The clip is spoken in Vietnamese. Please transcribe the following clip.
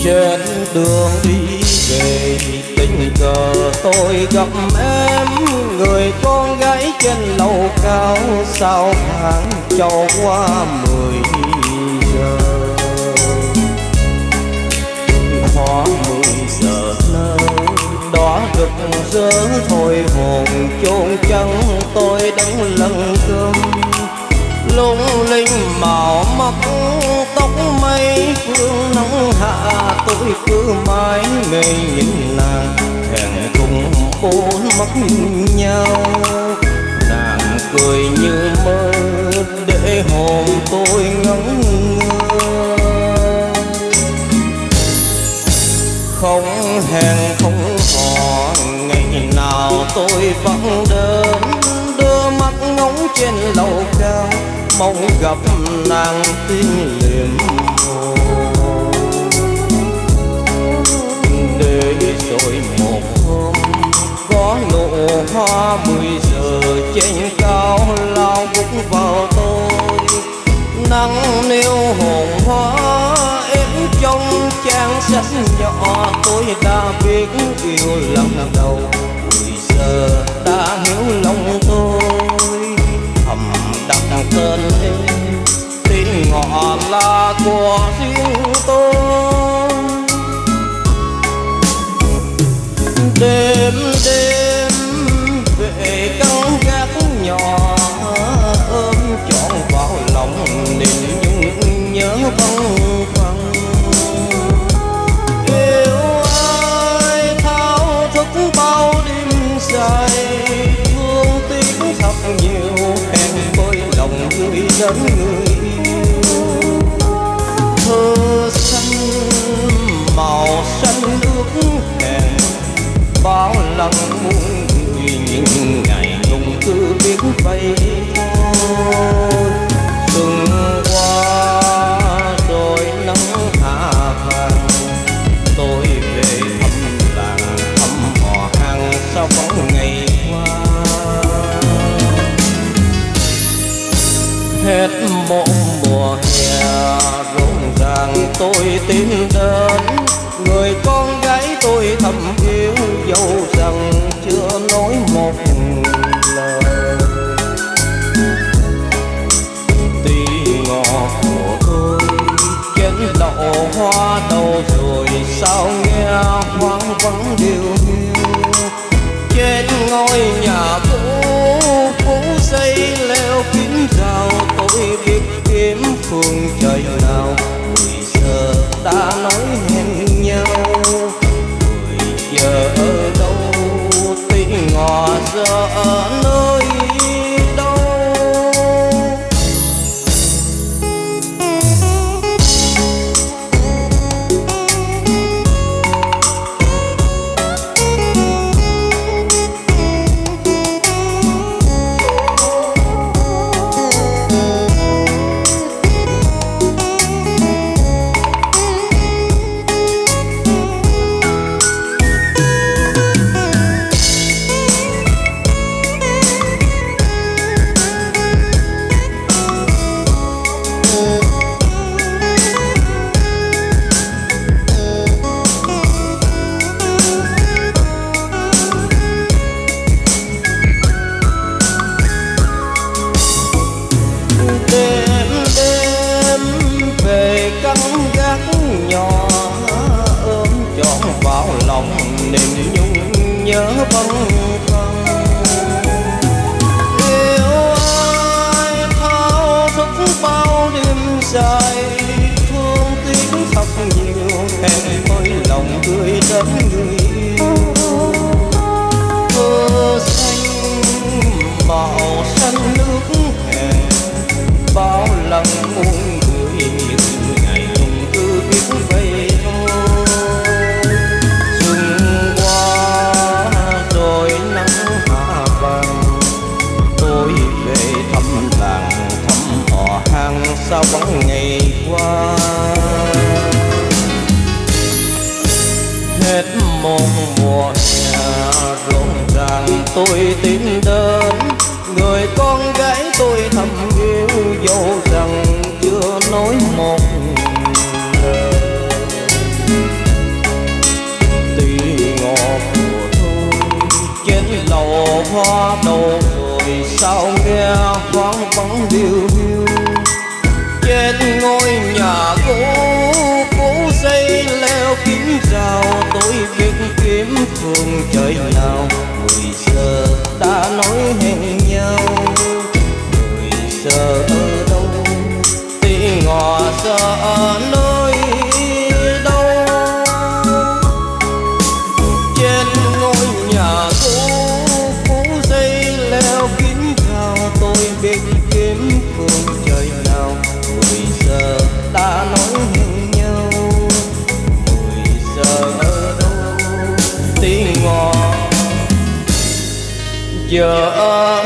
Trên đường đi về tình cờ tôi gặp em, người con gái trên lầu cao sao tháng cho qua 10 giờ. Hoa 10 giờ nở đóa rực rỡ thôi hồn chôn chân tôi đang lân cơm lung linh màu mắt tóc mây phương nắng hạ. Tôi cứ mãi mê nhìn nàng hẹn cùng bốn mắt nhìn nhau. Nàng cười như mơ để hồn tôi ngẩn ngơ. Không hẹn không hò ngày nào tôi vẫn đến, đưa mắt ngóng trên lầu cao mong gặp nàng tiếng liềm hồn. Để rồi một hôm có nụ hoa 10 giờ trên cao lao vút vào tôi. Nắng nêu hồn hoa êm trong trang sách nhỏ, tôi đã biết yêu lần đầu 10 giờ đã hiểu lòng tôi. Thầm đặt tên em tiếng ngọ là của riêng tôi. Đêm đêm về căn gác nhỏ ôm trọn vào lòng niềm nhung nhớ văng văng. Yêu ai thao thức bao đêm dài, thương tiếc thật nhiều hẹn với lòng người đến người yêu. Thơ xanh màu xanh nước hẹn bao lần muốn người, những ngày nhung cứ biết vậy thôi. Xuân qua rồi nắng hạ vàng, tôi về thăm làng thăm họ hàng sau bóng ngày qua. Hết một mùa hè rộn ràng tôi tìm đến, người con gái tôi thầm yêu dẫu rằng chưa nói một lời. Tí ngọ của tôi trên lậu hoa đầu rồi sao nghe hoang vắng điều hiu. Trên ngôi nhà cũ cũ xây leo kín rào, tôi biết kiếm phương trời nào 10 giờ đã nói hẹn nhau. 10 giờ ở đâu tí ngọ giờ ở nơi đâu. Niềm nhung nhớ văng văng. Yêu ai thao thức bao đêm dài, thương tiếc thật nhiều hẹn với lòng người đến người yêu. Thơ xanh màu xanh nước hẹn bao lần muốn gửi, những ngày nhung cứ biết vậy thôi. Sao bóng ngày qua hết một mùa hè rộn ràng tôi tìm đến, người con gái tôi thầm yêu dẫu rằng chưa nói một lời. vợ